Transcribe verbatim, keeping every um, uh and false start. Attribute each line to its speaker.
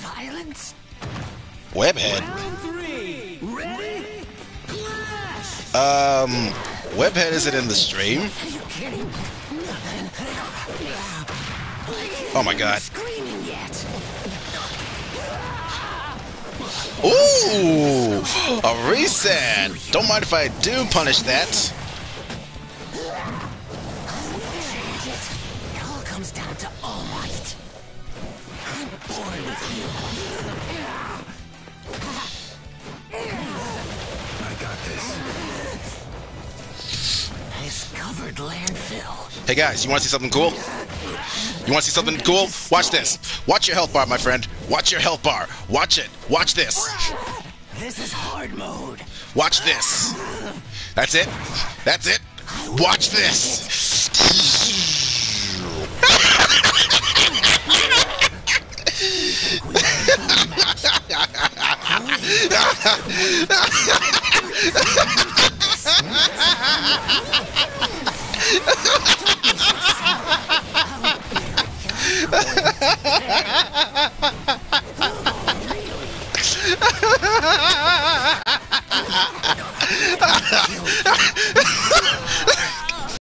Speaker 1: Silence.
Speaker 2: Webhead.
Speaker 1: Round three. Ready? Clash.
Speaker 2: Um, Webhead isn't in the stream.
Speaker 1: Are you kidding?
Speaker 2: Oh my god.
Speaker 1: Screaming yet?
Speaker 2: Ooh! A reset! Don't mind if I do punish that.
Speaker 1: It all comes down to All Might. I'm bored with you.
Speaker 3: I got this.
Speaker 1: Discovered landfill.
Speaker 2: Hey guys, you want to see something cool? You want to see something cool? Watch this. Watch your health bar, my friend. Watch your health bar. Watch it. Watch this.
Speaker 1: This is hard mode.
Speaker 2: Watch this. That's it. That's it. Watch this.